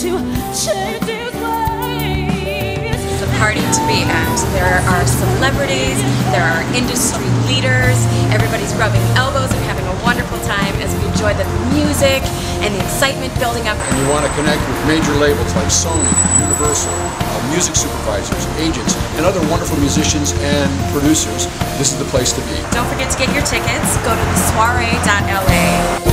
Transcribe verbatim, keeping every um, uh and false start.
to change his ways. It's a party to be at. There are celebrities, there are industry leaders, everybody's rubbing elbows and having a wonderful time as we enjoy the music and the excitement building up. And you want to connect with major labels like Sony, Universal, uh, music supervisors, agents, and other wonderful musicians and producers. This is the place to be. Don't forget to get your tickets. Go to the soire dot L A.